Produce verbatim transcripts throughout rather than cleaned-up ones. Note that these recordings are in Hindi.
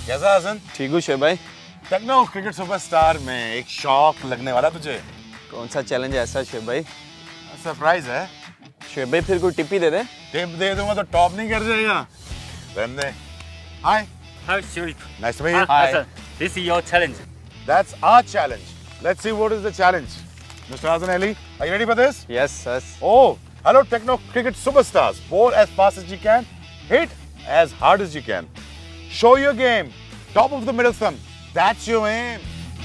कैसा हसन? ठीक हूँ शोएब भाई। टेक्नो क्रिकेट सुपरस्टार में एक शॉक लगने वाला तुझे। कौन सा चैलेंज ऐसा शोएब भाई? सरप्राइज है। शोएब भाई फिर कोई टिप ही दे दे। टिप दे दूंगा तो टॉप नहीं कर जाएगा। रहने। Hi. Hi, Shoaib. Nice to meet you. Hi. Hassan, this is your challenge. That's our challenge. Let's see what is the challenge. Mister Hassan Ali, are you ready for this? Yes, yes. Oh, hello Tecno cricket superstars. Bowl as fast as you can, hit as hard as you can. Show your game. Top of the middle thumb. That's your aim.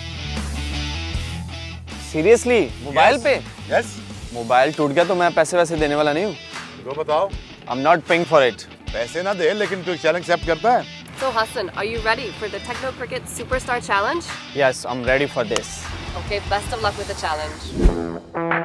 Seriously? Mobile पे? Yes. मोबाइल टूट गया तो मैं पैसे वैसे देने वाला नहीं हूँ। तो बताओ। I'm not paying for it. पैसे ना दे लेकिन तू चैलेंज एक्सेप्ट करता है। So Hassan, are you ready for the Tecno Cricket Superstar Challenge? Yes, I'm ready for this. Okay, best of luck with the challenge.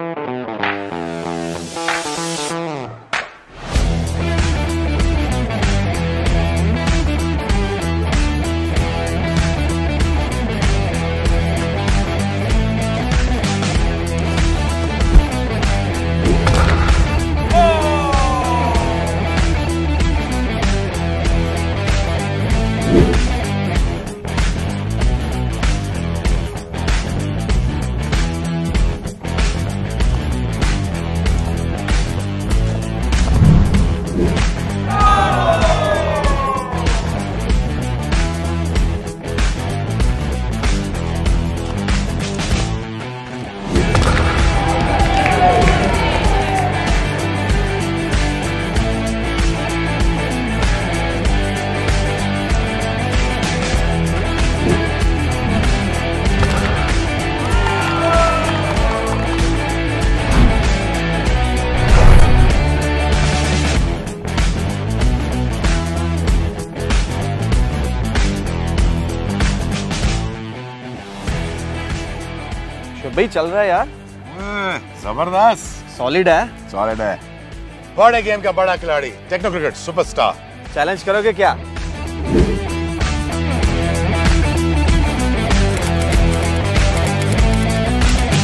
भाई चल रहा है यार। जबरदस्त। सॉलिड है। सॉलिड है। बड़े गेम का बड़ा खिलाड़ी टेक्नो क्रिकेट सुपरस्टार। चैलेंज करोगे क्या?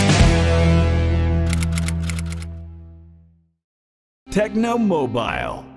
Tecno Mobile.